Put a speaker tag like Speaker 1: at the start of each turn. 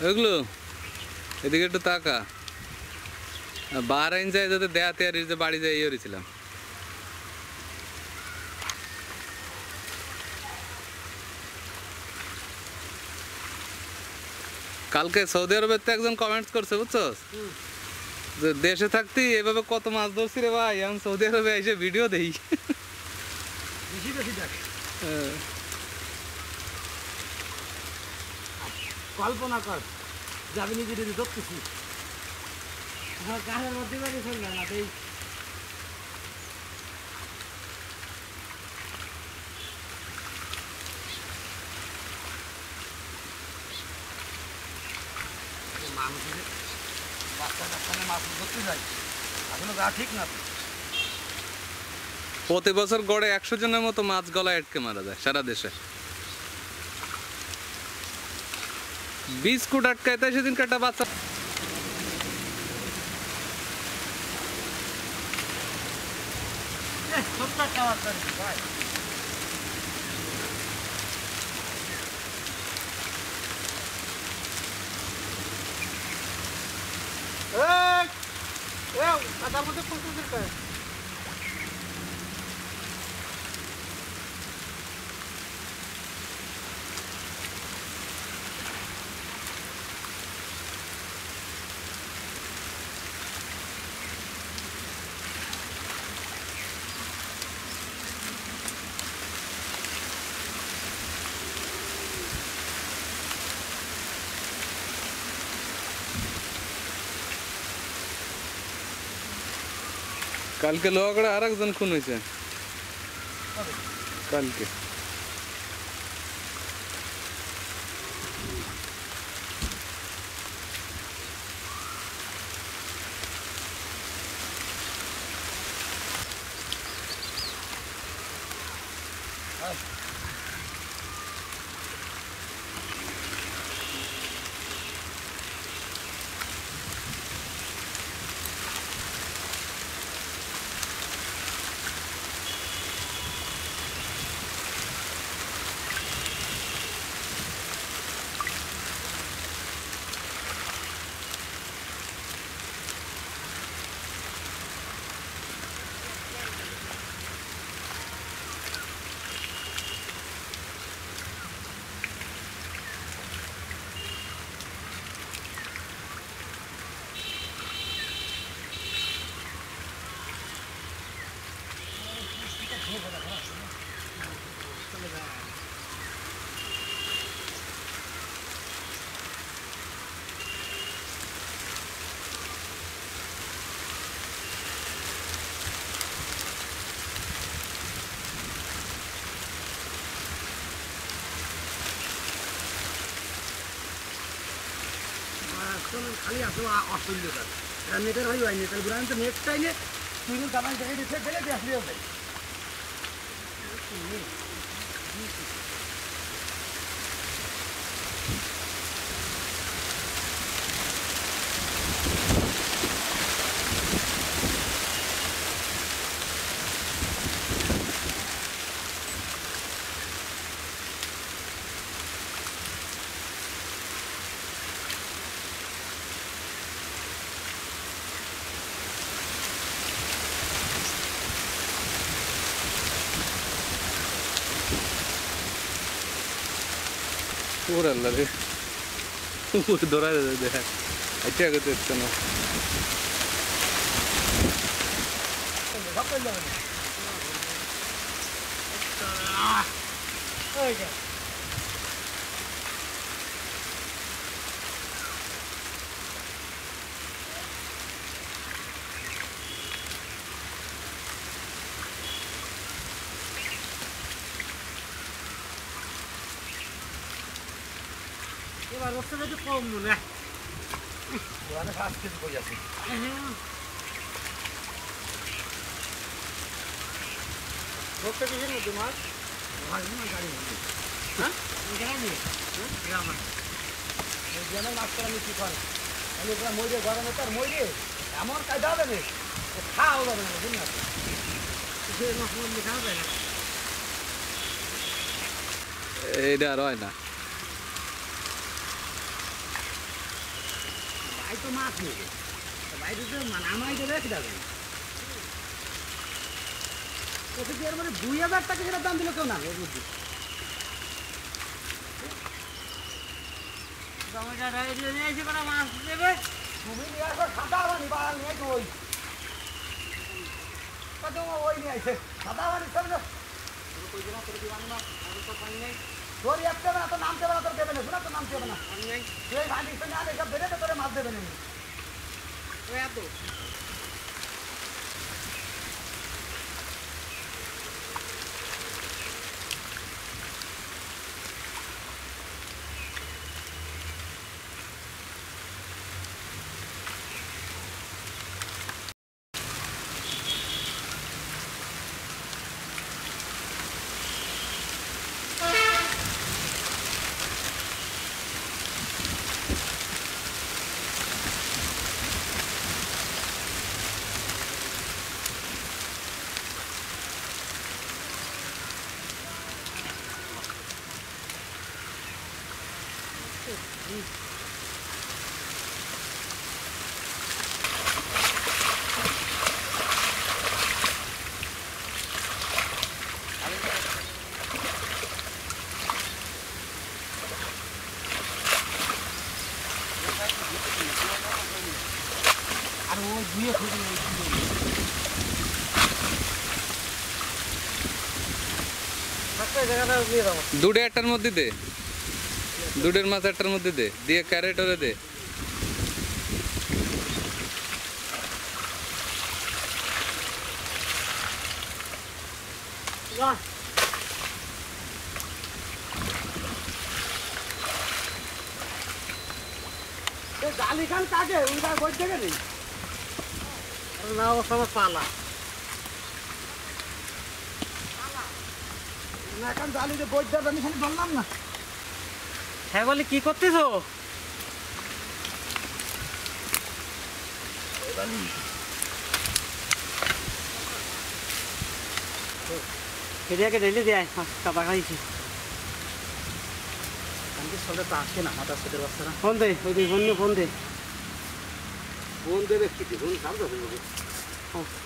Speaker 1: ওগুলো এদিকে একটু তাকা বাহারাইন যায় যাতে দেয়াতে আর যে বাড়ি যায় ইয়েছিলাম কালকে সৌদি আরবের তো একজন কমেন্টস করছে বুঝছো যে দেশে থাকতি এভাবে কত মাছ ধরছি রে ভাই আমি সৌদি আরবে এসে ভিডিও দেই
Speaker 2: কল্পনা কর যাবি নিজে নিজে ধরতেছি কাজের মধ্যে বাড়ি চলবে না এই মানুষের বাচ্চা কাচ্চানে মাছ ধরতে যায় আসলে যা ঠিক না
Speaker 1: প্রতি বছর গড়ে 100 জনের মতো মাছ গলায় আটকে মারা যায় সারা দেশে বিস্কুট আটকাইতে সেদিন একটা বাচ্চা
Speaker 2: তার মধ্যে
Speaker 1: কালকে লোহাগড়া আর একজন খুন হয়েছে কালকে খালি আসলে অসুবিধা নেটের ভাই হয় নেটের গুলো তো নেট চাইলে তুই দাবাই দেখে দিচ্ছে গেলে আসলেও ভাই ಊರಲ್ಲ ರೀ ಊರು ದೂರ ಇದೆ ಹೆಚ್ಚೆ ಆಗುತ್ತೆ ಇತ್ತು ನಾವು
Speaker 2: এবার বছর একটু কম মনে হয় 5 কেজি করে আছে রোগটা কিসের মধ্যে মাছ মাছ না গাড়ি মধ্যে হ্যাঁ গাড়ি গ্রামে গ্রামে মাছ করা মিষ্টি খায় আমি ওরা মইরে গরমে তার মইরে এমন কায়দা হবে না খাওয়া যাবে না বুঝলি না সে মাছ মধ্যে খাওয়া যায় না
Speaker 1: এইটা আর হয় না
Speaker 2: ভাই তো মাছ নেবে ভাই তো নামাই দেবে কি যাবে ওকে কি এর মানে 2000 টাকা যেটা দাম দিল কেউ না এর মধ্যে
Speaker 3: জমিটা রাইলে নিয়ে এসে করে মাছ দেবে
Speaker 2: তুমি নিয়ে আসো সাদা বানি বাল নিয়ে কই কত ওই নিয়ে আইছে সাদা বানি সব না কই জমা করে দিবানি মাছ আর তো পানি নাই তোর একটা না তো নাম দেবে না তোর দেবে না শোনা তো নাম দেবে না
Speaker 3: পানি নাই
Speaker 2: তুই ভাই দিছ না সব দেবে তো তোরে মাছ দেবে না
Speaker 3: ওই এত
Speaker 2: আর ওই দুয়ে খুঁজে নেই
Speaker 3: থাকবে জায়গাটা দিয়ে দাও
Speaker 1: দুটো একটার মধ্যে দে দুটোর মাছ একটার মধ্যে দে দিয়ে ক্যারেটরে দে
Speaker 3: বাহ
Speaker 2: এই জালি খান কাকে উনটা বই থেকে নেই
Speaker 3: না অবস্থা আমার পালা
Speaker 2: না এখন জালি যে বই দেবে আমি খালি বললাম না
Speaker 3: হ্যাঁ বলি কি করতেছো ফেরিয়াকে ঢেলে দেয় কাপা খাইছি
Speaker 2: আমি সলে তো আসে না মাথা সুদের বাচ্চারা
Speaker 3: ফোন দে ওই ফোন দে
Speaker 2: ফোন দেবে কি ফোন সামনে